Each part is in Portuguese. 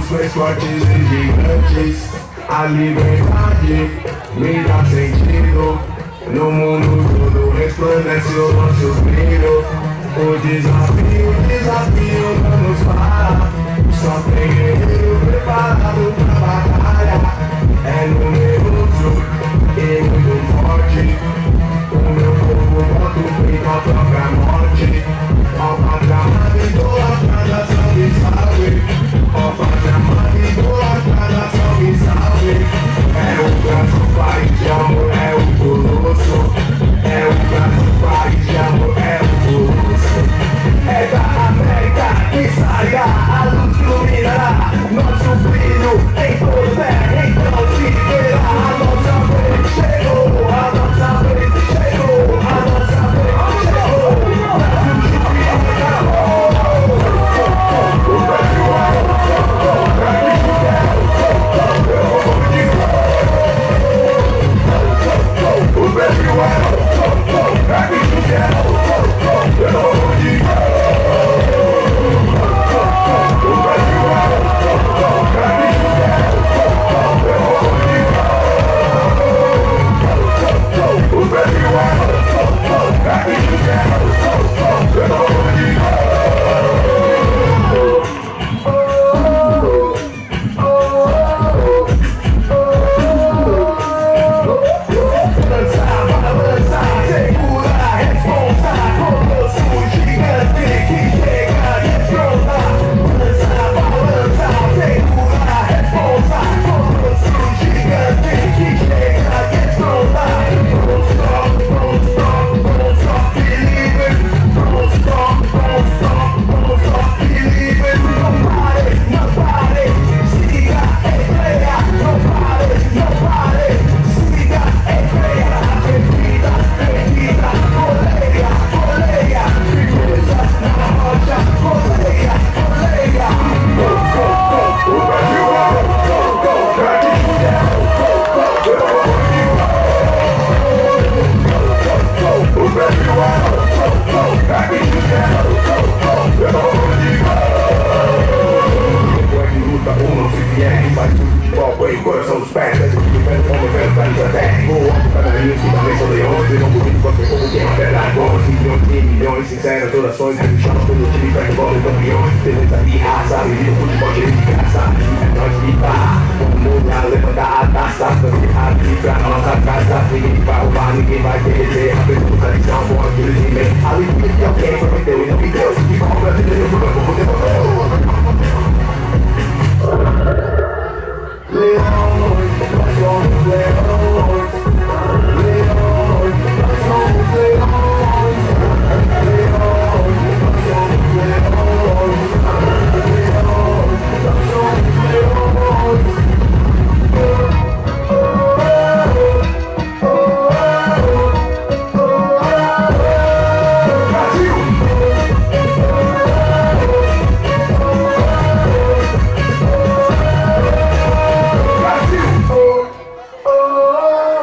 mais fortes e gigantes. A liberdade me dá sentido. No mundo todo resplandece o nosso brilho. O desafio não nos para. Só tem guerreiro preparado pra batalha. É numeroso e muito forte. O meu povo bota o peito à própria morte. Ó pátria amada, idolatrada, salve, salve. Ó pátria amada, idolatrada, salve, salve. É o Brasil, país de amor, é o colosso. É o Brasil, país de amor, é o colosso. É da América que sairá, a luz iluminará nosso brilho em todo terra, então se verá. A nossa vez chegou, a nossa vez chegou, a nossa vez chegou. O Brasil sinceras orações, chama pelo time pra envolver campeões. Beleza de raça, vivido futebol cheio de graça. É nós que tá, vamos lá, levantar a taça. Pra pra nossa casa, ninguém vai roubar, ninguém vai perder. A pergunta de São Paulo, aquele time. A liga que alguém prometeu e não me deu. E como brasileiro, o campo devolveu. Leões, nós somos leões. Leões, nós somos leões.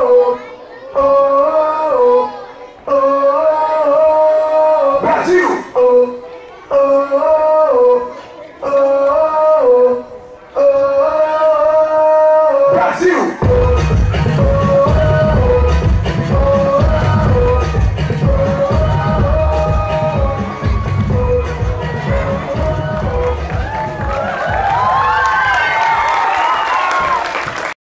Brasil!